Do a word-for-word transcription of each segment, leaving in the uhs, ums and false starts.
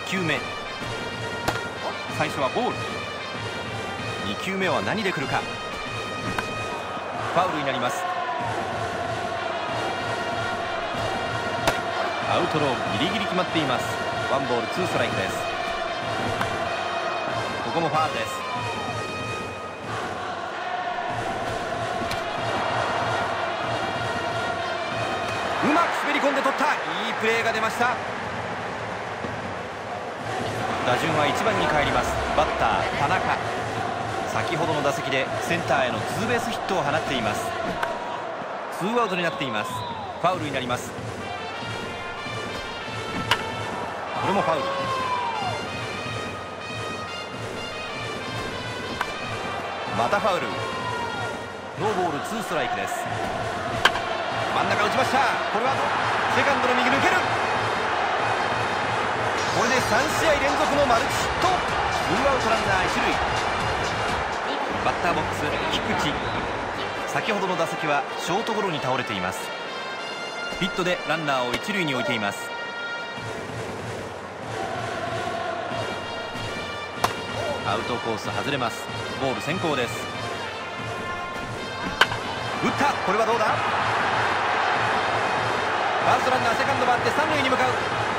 きゅうめ、最初はボール。にきゅうめは何で来るか。ファウルになります。アウトロー、ギリギリ決まっています。ワンボールツーストライクです。ここもファウルです。うまく滑り込んで取った。いいプレーが出ました。打順はいちばんに帰ります。バッター田中、先ほどの打席でセンターへのツーベースヒットを放っています。ツーアウトになっています。ファウルになります。これもファウル。またファウル。ノーボールツーストライクです。真ん中打ちました。これはセカンドの右抜ける。これでさんしあい連続のマルチヒット。ツーアウトランナー一塁。バッターボックス菊池、先ほどの打席はショートゴロに倒れています。ヒットでランナーを一塁に置いています。アウトコース外れます。ボール先行です。打った。これはどうだ。ファーストランナーセカンド回って三塁に向かう。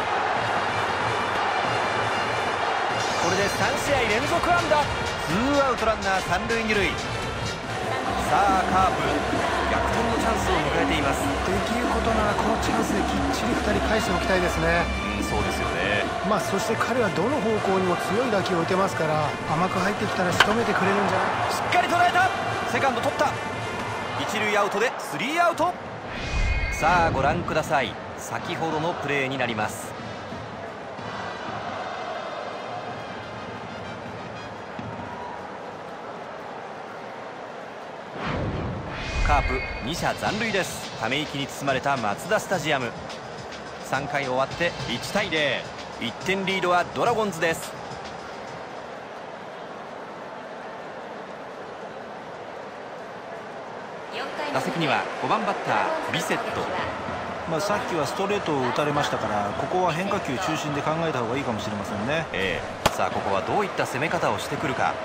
これでさんしあい連続安打。ツーアウトランナー三塁二塁。さあカープ逆転のチャンスを迎えています。 できることならこのチャンスできっちりふたり返しておきたいですね。 うん、そうですよね。 まあそして彼はどの方向にも強い打球を打てますから、甘く入ってきたら仕留めてくれるんじゃない。 しっかり捉えた。セカンド取った。一塁アウトでスリーアウト。さあご覧ください。先ほどのプレーになります。カープに者残塁です。ため息に包まれたマツダスタジアム。さんかい終わっていちたいゼロ、いってんリードはドラゴンズです。打席にはごばんバッタービセット。 まあさっきはストレートを打たれましたから、ここは変化球中心で考えた方がいいかもしれませんね。 ええ、さあここはどういった攻め方をしてくるか。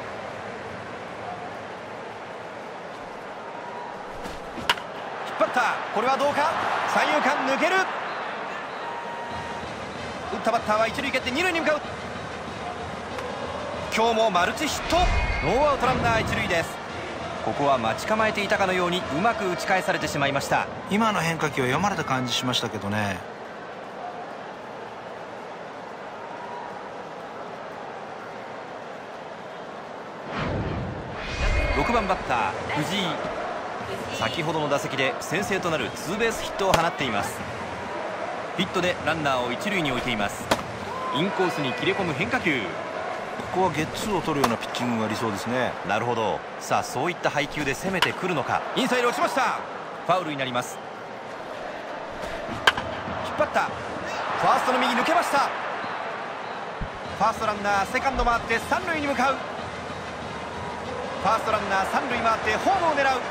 引っ張った。これはどうか。三遊間抜ける。打ったバッターは一塁蹴って二塁に向かう。今日もマルチヒット。ノーアウトランナー一塁です。ここは待ち構えていたかのようにうまく打ち返されてしまいました。 今の変化球は読まれた感じしましたけどね。 ろくばんバッター藤井、先ほどの打席で先制となるツーベースヒットを放っています。ヒットでランナーを一塁に置いています。インコースに切れ込む変化球。 ここはゲッツーを取るようなピッチングが理想ですね。 なるほど。さあそういった配球で攻めてくるのか。インサイド落ちました。ファウルになります。引っ張った。ファーストの右抜けました。ファーストランナーセカンド回って三塁に向かう。ファーストランナー三塁回ってホームを狙う。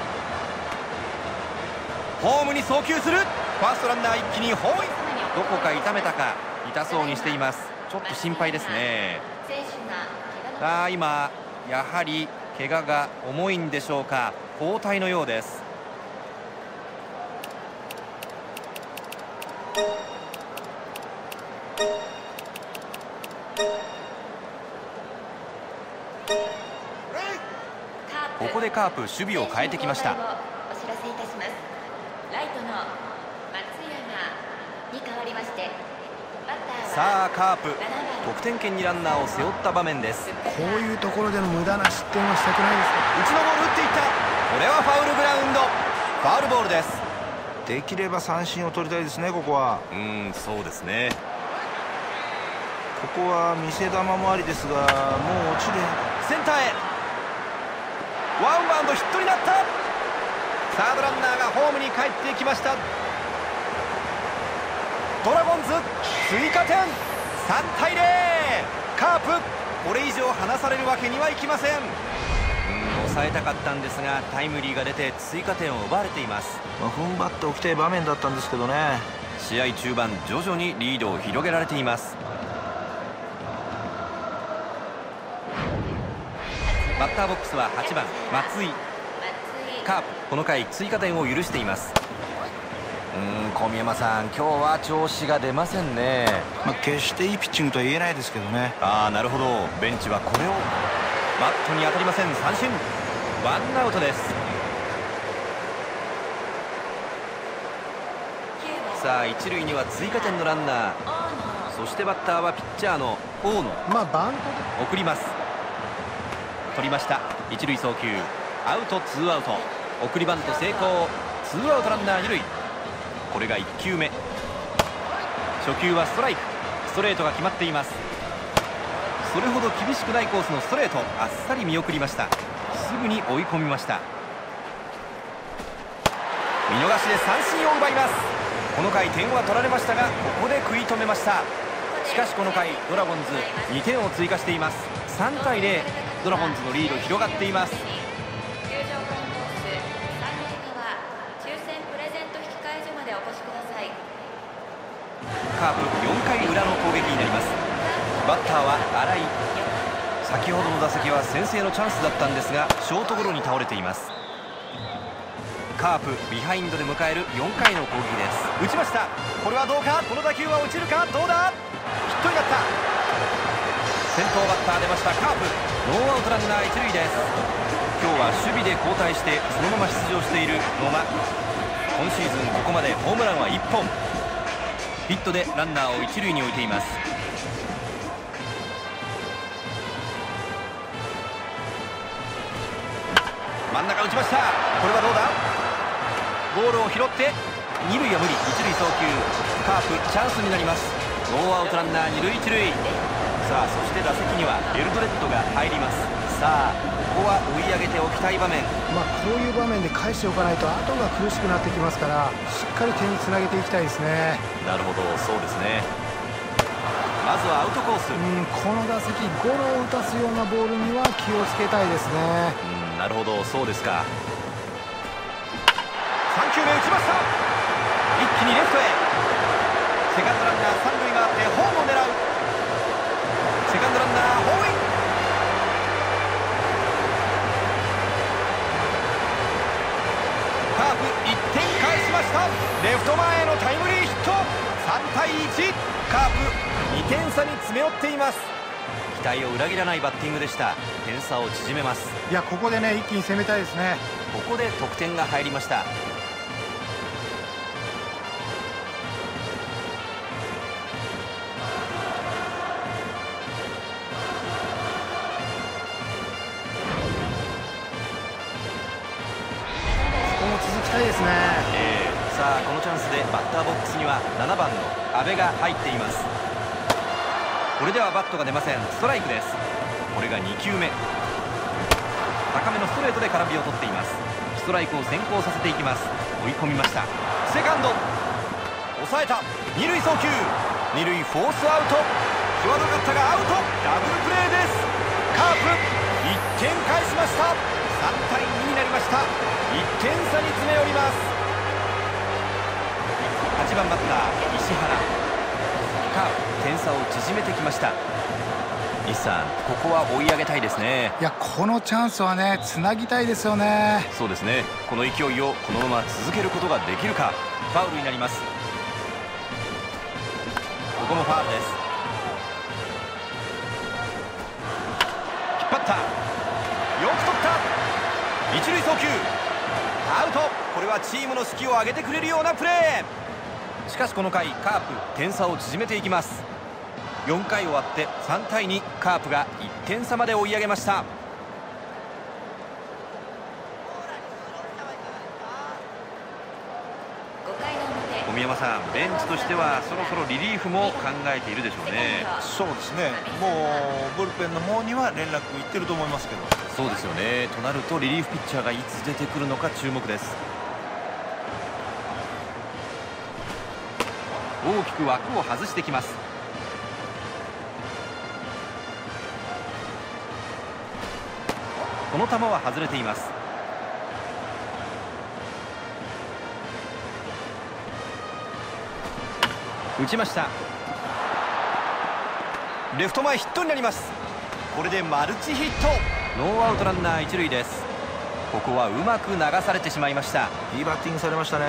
ホームに送球する。ファーストランナー一気にホームイン。どこか痛めたか。痛そうにしています。ちょっと心配ですね。あー今やはり怪我が重いんでしょうか。交代のようです。ここでカープ守備を変えてきました。さあカープ得点圏にランナーを背負った場面です。 こういうところでの無駄な失点はしたくないですね。 内のボール打っていった。これはファウルグラウンド。ファウルボールです。 できれば三振を取りたいですね。ここはうーんそうですね。 ここは見せ球もありですが、もう落ちる。 センターへワンバウンドヒットになった。サードランナーがホームに帰ってきました。ドラゴンズ追加点。さんたいゼロ。カープこれ以上離されるわけにはいきません。うん抑えたかったんですがタイムリーが出て追加点を奪われています。 まあ、踏ん張っておきたい場面だったんですけどね。 試合中盤徐々にリードを広げられています。 バッターボックスははちばん松井。カープこの回追加点を許しています。うーん、小宮山さん、今日は調子が出ませんね。 まあ、決していいピッチングとは言えないですけどね。 ああ、なるほど。ベンチはこれをバットに当たりません。三振。ワンアウトです。さあ一塁には追加点のランナー、そしてバッターはピッチャーの大野。 まあバントで送ります。取りました。一塁送球アウト、ツーアウト。送りバント成功。ツーアウトランナー二塁。これがいっきゅうめ。初球はストライク。ストレートが決まっています。それほど厳しくないコースのストレート、あっさり見送りました。すぐに追い込みました。見逃しで三振を奪います。この回点は取られましたが、ここで食い止めました。しかしこの回ドラゴンズにてんを追加しています。さんたいゼロ、ドラゴンズのリード広がっています。カープよんかい裏の攻撃になります。バッターは新井。先ほどの打席は先制のチャンスだったんですが、ショートゴロに倒れています。カープビハインドで迎えるよんかいの攻撃です。打ちました。これはどうか。この打球は落ちるか。どうだ。ヒットになった。先頭バッター出ました。カープノーアウトランナー一塁です。今日は守備で交代してそのまま出場している野間。今シーズンここまでホームランはいっぽん。ヒットでランナーを一塁に置いています。真ん中打ちました。これはどうだ。ボールを拾って二塁は無理。一塁送球。カープチャンスになります。ノーアウトランナー二塁一塁。さあそして打席にはエルドレッドが入ります。さあここは追い上げておきたい場面。 まあこういう場面で返しておかないと後が苦しくなってきますから、しっかり点につなげていきたいですね。 なるほど、そうですね。まずはアウトコース。 うんこの打席ゴロを打たすようなボールには気をつけたいですね。 うんなるほど、そうですか。さんきゅうめ打ちました。一気にレフトへ。セカンドランナー三塁があってホームを狙う。セカンドランナーホームイン。カープいってん返しました。レフト前へのタイムリーヒット。さんたいいち。カープにてん差に詰め寄っています。期待を裏切らないバッティングでした。点差を縮めます。 いやここでね一気に攻めたいですね。 ここで得点が入りました。 ここも続きたいですね。 えー、さあこのチャンスでバッターボックスにはななばんの阿部が入っています。これではバットが出ません。ストライクです。これがにきゅうめ。高めのストレートで空振りを取っています。ストライクを先行させていきます。追い込みました。セカンド抑えた。二塁送球。二塁フォースアウト。際どかったがアウト。ダブルプレーです。カープいってん返しました。さんたいにになりました。いってん差に詰め寄ります。はちばんバッター石原。カープ点差を縮めてきました。西さん、ここは追い上げたいですね。 いやこのチャンスはねつなぎたいですよね。 そうですね。この勢いをこのまま続けることができるか。ファウルになります。ここもファウルです。引っ張った。よく取った。一塁送球アウト。これはチームの士気を上げてくれるようなプレー。しかしこの回カープ点差を縮めていきます。よんかい終わってさんたいに。カープがいってん差まで追い上げました。小宮山さん、ベンチとしてはそろそろリリーフも考えているでしょうね。 そうですね。もうブルペンの方には連絡いってると思いますけど。 そうですよね。となるとリリーフピッチャーがいつ出てくるのか注目です。大きく枠を外してきます。この球は外れています。打ちました。レフト前ヒットになります。これでマルチヒット。 ノーアウトランナー一塁です。ここはうまく流されてしまいました。 いいバッティングされましたね。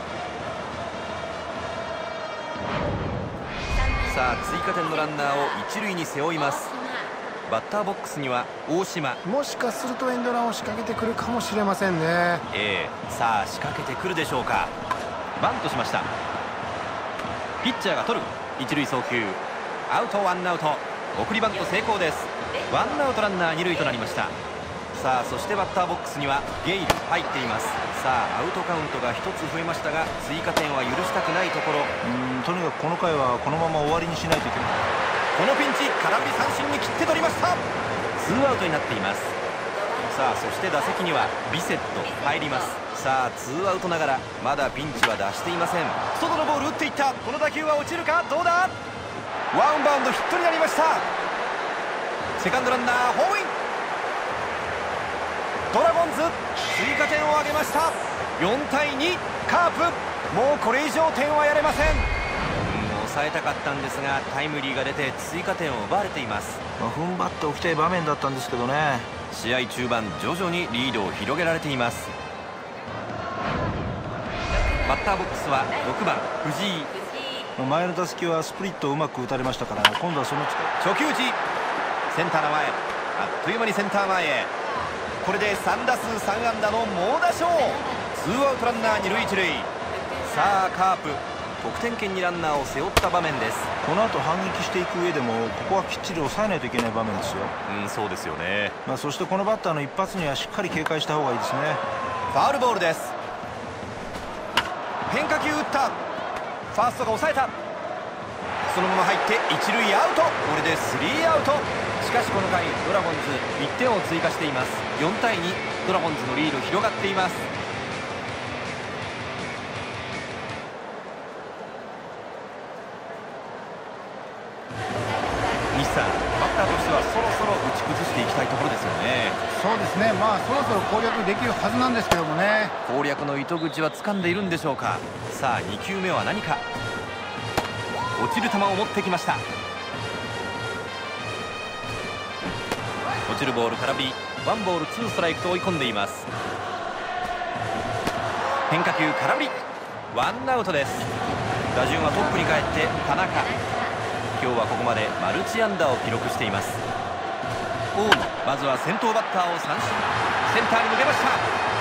さあ追加点のランナーを一塁に背負います。バッターボックスには大島。 もしかするとエンドランを仕掛けてくるかもしれませんね。 ええ、さあ仕掛けてくるでしょうか。バントしました。ピッチャーが取る。一塁送球アウト、ワンアウト。送りバント成功です。ワンアウトランナー二塁となりました。さあそしてバッターボックスにはゲイル入っています。さあアウトカウントがひとつ増えましたが追加点は許したくないところ。 うんとにかくこの回はこのまま終わりにしないといけない。 このピンチ空振り三振に切って取りました。ツーアウトになっています。さあそして打席にはビセット入ります。さあツーアウトながらまだピンチは出していません。外のボール打っていった。この打球は落ちるか、どうだ。ワンバウンドヒットになりました。セカンドランナーホームイン。ドラゴンズ追加点を挙げました。よんたいにカープ、もうこれ以上点はやれません。抑えたかったんですがタイムリーが出て追加点を奪われています。 まあ、踏ん張っておきたい場面だったんですけどね。 試合中盤徐々にリードを広げられています。バッターボックスはろくばん藤井。 前の打席はスプリットをうまく打たれましたから今度はその初球打ちセンターの前、あっという間にセンター前へ。これでさんだすうさんあんだの猛打賞。ツーアウトランナー二塁一塁。さあカープ得点圏にランナーを背負った場面です。 この後反撃していく上でもここはきっちり抑えないといけない場面ですよ。 うん、そうですよね。 まあ、そしてこのバッターの一発にはしっかり警戒した方がいいですね。 ファウルボールです。変化球打った。ファーストが抑えた。そのまま入って一塁アウト。これでスリーアウト。しかしこの回ドラゴンズいってんを追加しています。よんたいに、ドラゴンズのリード広がっています。西さん、バッターとしてはそろそろ打ち崩していきたいところですよね。 そうですね、まあそろそろ攻略できるはずなんですけどもね。 攻略の糸口は掴んでいるんでしょうか。さあにきゅうめは何か。落ちる球を持ってきました。落ちるボール空振り。ワンボールツーストライクと追い込んでいます。変化球空振り。ワンアウトです。打順はトップに帰って田中。今日はここまでマルチ安打を記録しています。大野、まずは先頭バッターを三振。センターに抜けました。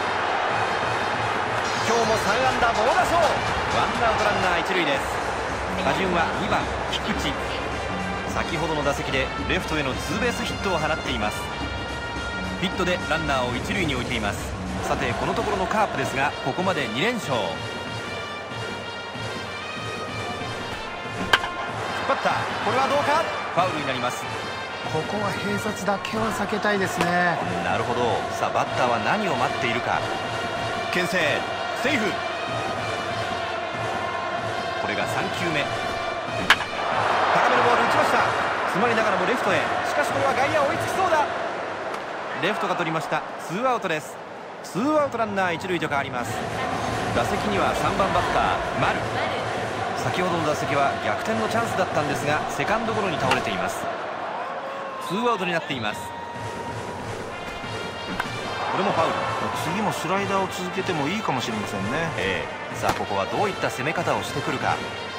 今日もさんあんだ猛打賞。ワンアウトランナー一塁です。打順はにばん菊池。先ほどの打席でレフトへのツーベースヒットを放っています。ヒットでランナーを一塁に置いています。さてこのところのカープですがここまでにれんしょう。バッター、これはどうか。ファウルになります。 ここは併殺だけは避けたいですね。 なるほど。さあバッターは何を待っているか。牽制セーフ。これがさんきゅうめ。高めのボール打ちました。詰まりながらもレフトへ。しかしこれは外野追いつきそうだ。レフトが取りました。ツーアウトです。ツーアウトランナー一塁と変わります。打席にはさんばんバッター丸。先ほどの打席は逆転のチャンスだったんですがセカンドゴロに倒れています。ツーアウトになっています。これもファウル。 次もスライダーを続けてもいいかもしれませんね。 ええ、さあここはどういった攻め方をしてくるか。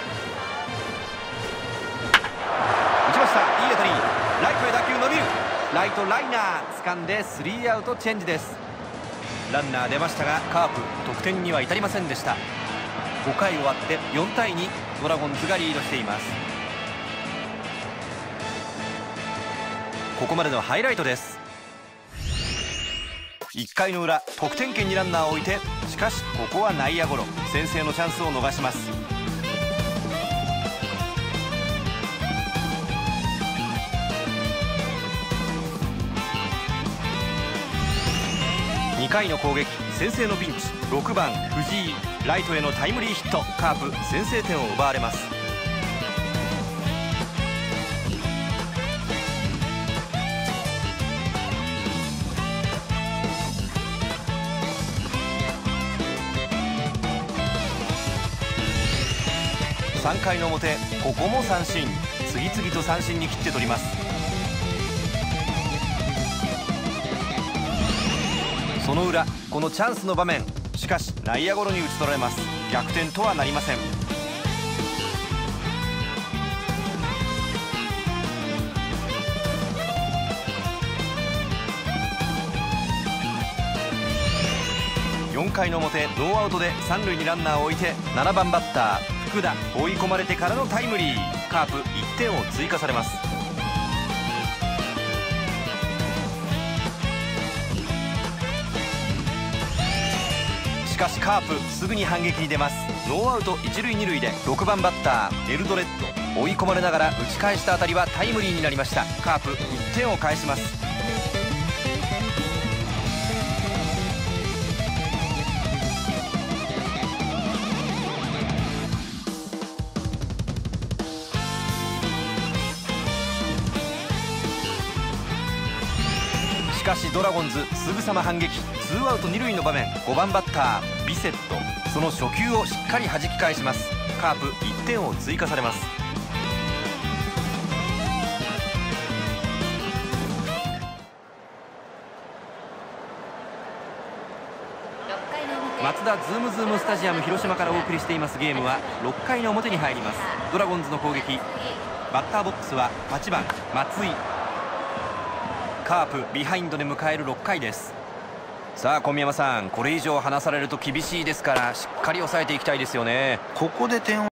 打ちました。いい当たり。ライトへ打球伸びる。ライトライナー掴んでスリーアウトチェンジです。ランナー出ましたがカープ得点には至りませんでした。ごかい終わってよんたいに、ドラゴンズがリードしています。ここまでのハイライトです。いっかいの裏、得点圏にランナーを置いて、しかしここは内野ゴロ。先制のチャンスを逃します。にかいの攻撃、先制のピンチ。ろくばん藤井、ライトへのタイムリーヒット。カープ先制点を奪われます。さんかいの表、ここも三振。次々と三振に切って取ります。 その裏、このチャンスの場面、しかし内野ゴロに打ち取られます。逆転とはなりません。よんかいの表、ノーアウトで三塁にランナーを置いてななばんバッター福田、追い込まれてからのタイムリー。カープいってんを追加されます。しかしカープすぐに反撃に出ます。ノーアウト一塁二塁でろくばんバッターエルドレッド、追い込まれながら打ち返した当たりはタイムリーになりました。カープいってんを返します。しかしドラゴンズすぐさま反撃。ツーアウト二塁の場面、ごばんバッタービセット、その初球をしっかり弾き返します。カープいってんを追加されます。マツダズームズームスタジアム広島からお送りしていますゲームはろっかいの表に入ります。ドラゴンズの攻撃、バッターボックスははちばん松井。カープビハインドで迎えるろっかいです。さあ小宮山さん、これ以上離されると厳しいですからしっかり抑えていきたいですよね。 ここで点を